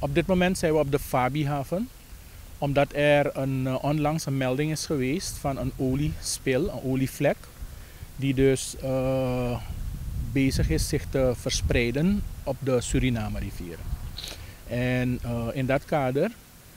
Op dit moment zijn we op de Fabihaven, omdat er onlangs een melding is geweest van een oliespil, een olievlek, die dus bezig is zich te verspreiden op de Suriname-rivier. En in dat kader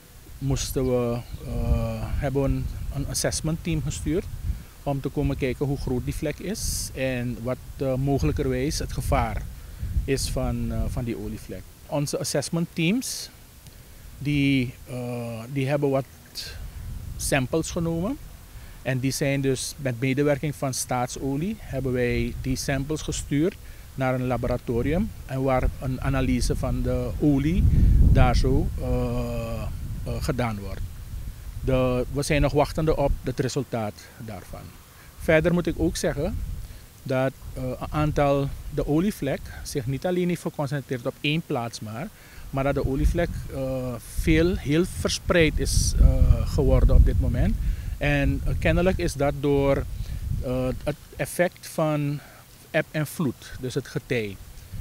hebben we een assessment team gestuurd om te komen kijken hoe groot die vlek is en wat mogelijkerwijs het gevaar is van die olievlek. Onze assessment teams die hebben wat samples genomen en die zijn dus met medewerking van Staatsolie hebben wij die samples gestuurd naar een laboratorium en waar een analyse van de olie daar zo gedaan wordt. We zijn nog wachtende op het resultaat daarvan. Verder moet ik ook zeggen dat de olievlek zich niet alleen heeft geconcentreerd op één plaats maar dat de olievlek heel verspreid is geworden op dit moment. En kennelijk is dat door het effect van eb en vloed, dus het getij.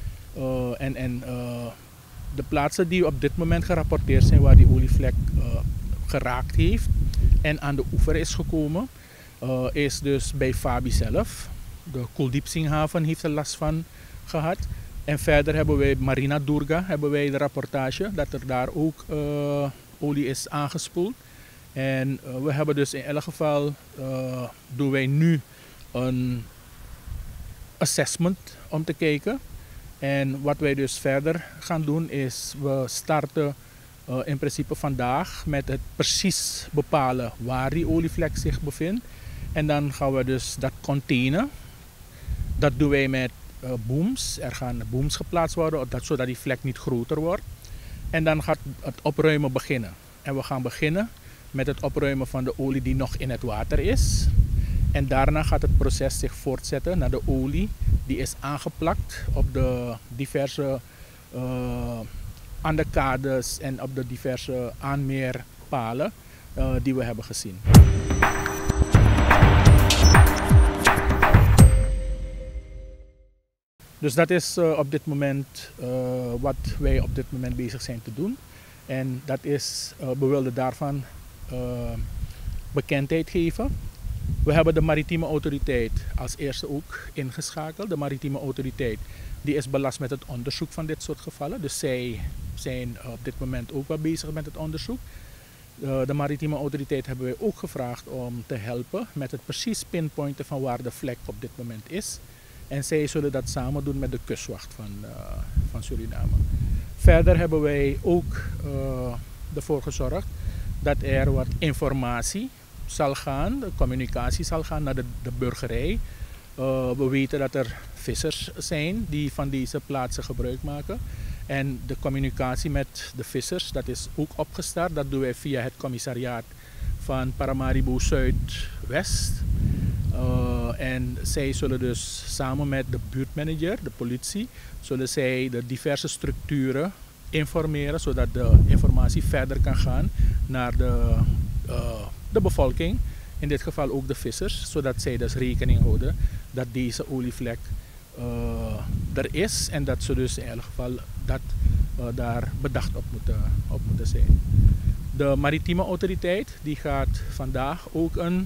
De plaatsen die op dit moment gerapporteerd zijn waar die olievlek geraakt heeft en aan de oever is gekomen, is dus bij Fabi zelf. De Kuldeep Singh haven heeft er last van gehad. En verder hebben wij Marina Durga, hebben wij de rapportage dat er daar ook olie is aangespoeld. En we hebben dus in elk geval, doen wij nu een assessment om te kijken. En wat wij dus verder gaan doen is, we starten in principe vandaag met het precies bepalen waar die olievlek zich bevindt. En dan gaan we dus dat containen. Dat doen wij met booms. Er gaan booms geplaatst worden zodat die vlek niet groter wordt. En dan gaat het opruimen beginnen. En we gaan beginnen met het opruimen van de olie die nog in het water is. En daarna gaat het proces zich voortzetten naar de olie die is aangeplakt op de diverse aan de kades en op de diverse aanmeerpalen die we hebben gezien. Dus dat is op dit moment wat wij op dit moment bezig zijn te doen. En dat is, we wilden daarvan bekendheid geven. We hebben de maritieme autoriteit als eerste ook ingeschakeld. De maritieme autoriteit die is belast met het onderzoek van dit soort gevallen. Dus zij zijn op dit moment ook wel bezig met het onderzoek. De maritieme autoriteit hebben wij ook gevraagd om te helpen met het precies pinpointen van waar de vlek op dit moment is. En zij zullen dat samen doen met de kustwacht van Suriname. Verder hebben wij ook ervoor gezorgd dat er wat informatie zal gaan, de communicatie zal gaan naar de burgerij. We weten dat er vissers zijn die van deze plaatsen gebruik maken. En de communicatie met de vissers, dat is ook opgestart. Dat doen wij via het commissariaat van Paramaribo Zuidwest. En zij zullen dus samen met de buurtmanager, de politie, zullen zij de diverse structuren informeren, zodat de informatie verder kan gaan naar de bevolking, in dit geval ook de vissers, zodat zij dus rekening houden dat deze olievlek er is en dat ze dus in elk geval daar bedacht op moeten zijn. De maritieme autoriteit die gaat vandaag ook een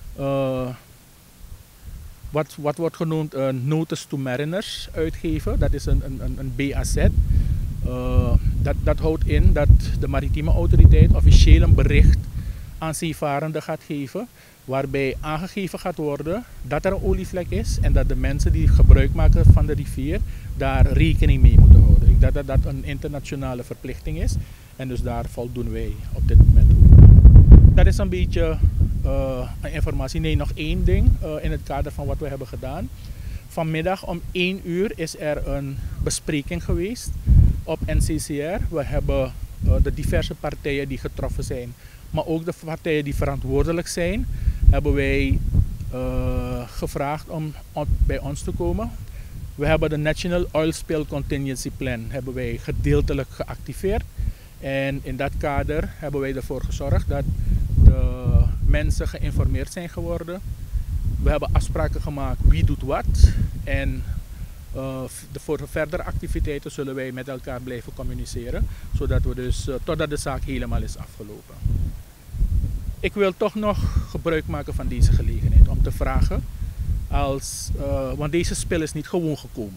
wat wordt genoemd een Notice to Mariners uitgeven. Dat is een BAZ. Dat houdt in dat de maritieme autoriteit officieel een bericht aan zeevarenden gaat geven, waarbij aangegeven gaat worden dat er een olievlek is en dat de mensen die gebruik maken van de rivier daar rekening mee moeten houden. Ik denk dat dat een internationale verplichting is en dus daar voldoen wij op dit moment ook. Dat is een beetje informatie. Nee, nog één ding in het kader van wat we hebben gedaan. Vanmiddag om 1 uur is er een bespreking geweest op NCCR. We hebben de diverse partijen die getroffen zijn, maar ook de partijen die verantwoordelijk zijn, hebben wij gevraagd om bij ons te komen. We hebben de National Oil Spill Contingency Plan hebben wij gedeeltelijk geactiveerd. En in dat kader hebben wij ervoor gezorgd dat de mensen geïnformeerd zijn geworden. We hebben afspraken gemaakt wie doet wat en Voor verdere activiteiten zullen wij met elkaar blijven communiceren, zodat we dus totdat de zaak helemaal is afgelopen. Ik wil toch nog gebruik maken van deze gelegenheid om te vragen, want deze spil is niet gewoon gekomen.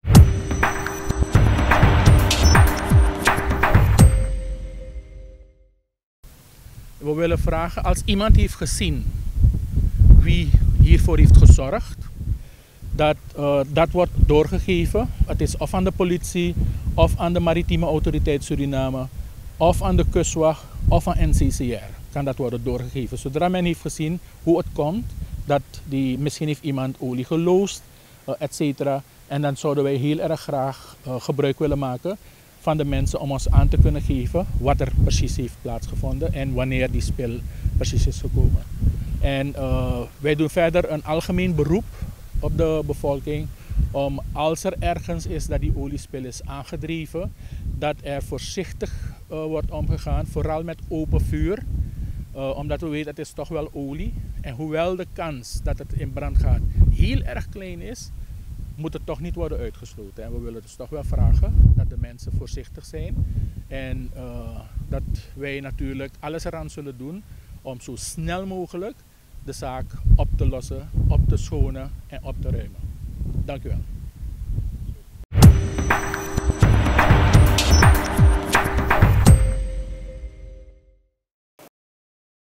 We willen vragen, als iemand heeft gezien wie hiervoor heeft gezorgd, dat wordt doorgegeven. Het is of aan de politie, of aan de Maritieme Autoriteit Suriname, of aan de Kustwacht, of aan NCCR. Kan dat worden doorgegeven. Zodra men heeft gezien hoe het komt, dat misschien heeft iemand olie geloosd, etc. En dan zouden wij heel erg graag gebruik willen maken van de mensen om ons aan te kunnen geven wat er precies heeft plaatsgevonden en wanneer die spil precies is gekomen. En wij doen verder een algemeen beroep op de bevolking om, als er ergens is dat die oliespil is aangedreven, dat er voorzichtig wordt omgegaan, vooral met open vuur. Omdat we weten, het is toch wel olie. En hoewel de kans dat het in brand gaat heel erg klein is, moet het toch niet worden uitgesloten. En we willen dus toch wel vragen dat de mensen voorzichtig zijn. En dat wij natuurlijk alles eraan zullen doen om zo snel mogelijk de zaak op te lossen, op te schonen en op te ruimen. Dank u wel.